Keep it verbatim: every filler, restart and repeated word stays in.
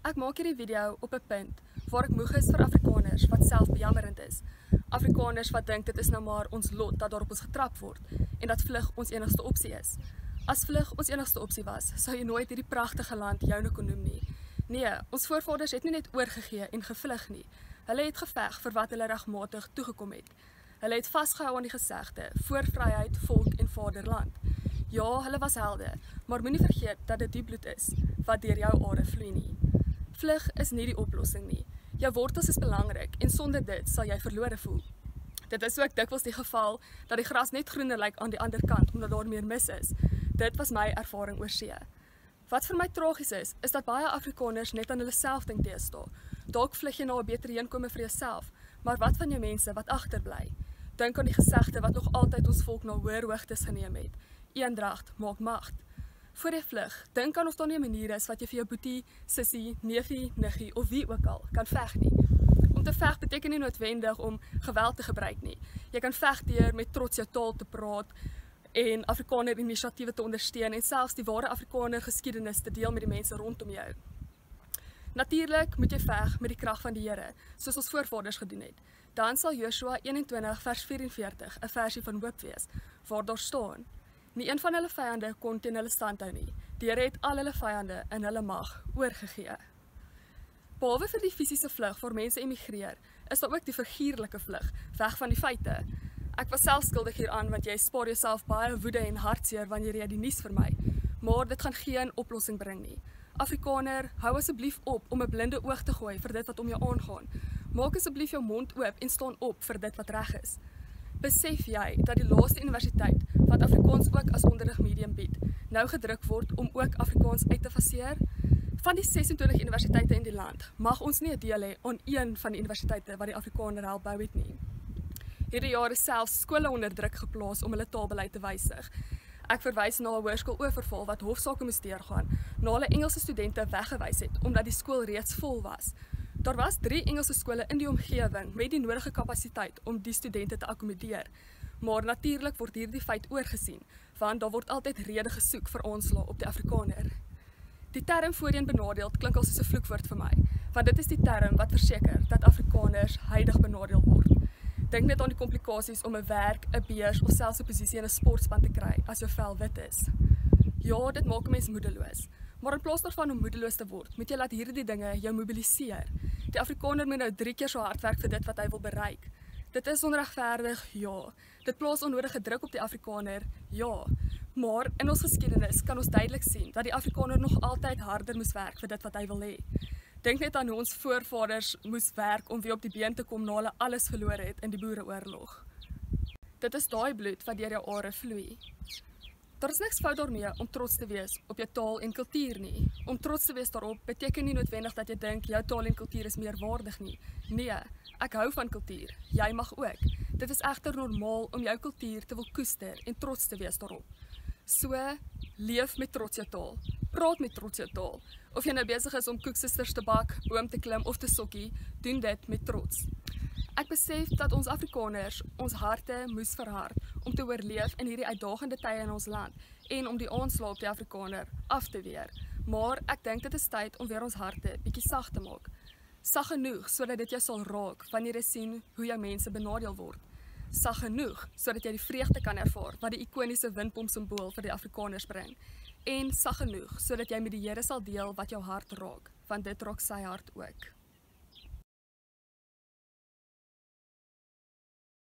Ek maak hierdie video op 'n punt waar ek moeg is vir Afrikaners wat selfbejammerend is. Afrikaners wat dink dit is nou maar ons lot dat daar op ons getrap word en dat vlug ons enigste opsie is. As vlug ons enigste opsie was, sou jy nooit hierdie pragtige land joune kon noem nie. Nee, ons voorvaders het nie net oorgegee en gevlug nie. Hulle het geveg vir wat hulle regmatig toegekom het. Hulle het vasgehou aan die gesegde voor vryheid, volk en vaderland. Ja, hulle was helde, maar moenie vergeet dat dit die bloed is wat deur jou are vloei nie. Vlug is nie die oplossing nie. Jou wortels is belangrik en sonder dit sal jy verlore voel. Dit is ook dikwels die geval dat die gras net groener lyk aan die ander kant omdat daar meer mis is. Dit was my ervaring oor see. Wat vir my tragies is, is dat baie Afrikaners net aan hulle self dink teestaan. Dalk vlug jy na 'n beter heenkome vir jouself, maar wat van jou mense wat agterbly? Dink aan die gesegde wat nog altyd ons volk na hoër hoogtes geneem het. Eendrag maak magt. Voor jy vlug, dink aan of daar nie 'n manier is wat jy vir jou boetie, sussie, neefie, niggie of wie ook al kan veg nie. Om te veg beteken nie noodwendig om geweld te gebruik nie. Jy kan veg deur met trots jou taal te praat en Afrikaner inisiatiewe te ondersteun en selfs die ware Afrikaner geskiedenis te deel met die mense rondom jou. Natuurlik moet jy veg met die krag van die Here, soos ons voorvaders gedoen het. Dan sal Joshua eenentwintig vers vyf-en-veertig 'n versie van hoop wees, waar daar staan: Nie een van hulle vyande kon teen hulle stand hou nie. Die Here het al hulle vyande in hulle mag oorgegee. Behalwe vir die fisiese vlug waar mense emigreer, is daar ook die figuurlike vlug, weg van die feite. Ek was self skuldig hieraan want jy spaar jouself baie woede en hartseer wanneer jy die nuus vermy, maar dit gaan geen oplossing bring nie. Afrikaner, hou asseblief op om 'n blinde oog te gooi vir dit wat om jou aangaan. Maak asseblief jou mond oop en staan op vir dit wat reg is. Besef jy dat die laaste universiteit wat Afrikaans ook as onderrigmedium bied, nou gedruk word om ook Afrikaans uit te faseer? Van die ses en twintig universiteite in die land mag ons nie 'n deel hê aan een van die universiteite wat die Afrikaner help bou het nie. Hierdie jaar is selfs skole onder druk geplaas om hulle taalbeleid te wysig. Ek verwys na 'n hoërskool Oeverval wat hofsaake moes deurgaan, na hulle Engelse studente weggewys het omdat die skool reeds vol was. Daar was drie Engelse skole in die omgewing met die nodige kapasiteit om die studente te akkommodeer. Maar natuurlik word hierdie feit oorgesien, want daar word altyd redes gesoek vir aanslag op die Afrikaner. Die term voorheen benadeeld klink al soos 'n vloekwoord vir my, want dit is die term wat verseker dat Afrikaners huidig benadeel word. Dink net aan die komplikasies om 'n werk, 'n beurs of selfs 'n posisie in 'n sportspan te kry as jou vel wit is. Ja, dit maak 'n mens moedeloos. Maar in plaas daarvan om moedeloos te word, moet jy laat hierdie dinge jou mobiliseer. Die Afrikaner moet nou drie keer so hard werk vir dit wat hy wil bereik. Dit is onregverdig, ja. Dit plaas onnodige druk op die Afrikaner, ja. Maar in ons geskiedenis kan ons duidelik sien dat die Afrikaner nog altyd harder moes werk vir dit wat hy wil hê. Dink net aan hoe ons voorvaders moes werk om weer op die been te kom na hulle alles verloor het in die Boereoorlog. Dit is daai bloed wat deur jou are vloei. Daar is niks fout daarmee om trots te wees op jou taal en kultuur nie. Om trots te wees daarop beteken nie noodwendig dat jy dink jou taal en kultuur is meer waardig nie. Nee, ek hou van kultuur. Jy mag ook. Dit is egter normaal om jou kultuur te wil koester en trots te wees daarop. So, leef met trots jou taal. Praat met trots jou taal. Of jy nou besig is om koeksisters te bak, boom te klim of te sokkie, doen dit met trots. Ek besef dat ons Afrikaners ons harte moes verhard om te oorleef in hierdie uitdagende tye in ons land en om die aanslag op die Afrikaner af te weer. Maar ek dink dit is tyd om weer ons harte bietjie sag te maak. Sag genoeg sodat dit jou sal raak wanneer jy sien hoe jou mense benadeel word. Sag genoeg sodat jy die vreugde kan ervaar wat die ikoniese windpomp simbool vir die Afrikaners bring. En sag genoeg sodat jy met die Here sal deel wat jou hart raak, want dit raak sy hart ook.